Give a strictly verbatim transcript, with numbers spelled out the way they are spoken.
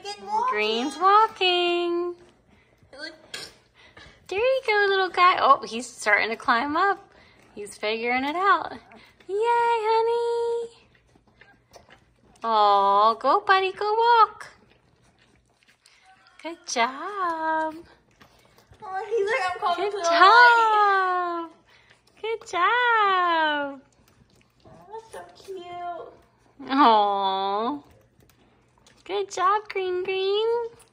Freaking walking. Green's walking. There you go, little guy. Oh, he's starting to climb up. He's figuring it out. Yay, honey. Oh, go, buddy. Go walk. Good job. Oh, he's like, I'm coming Good to the light. job. Good job. Oh, that's so cute. Oh. Good job, Green Green.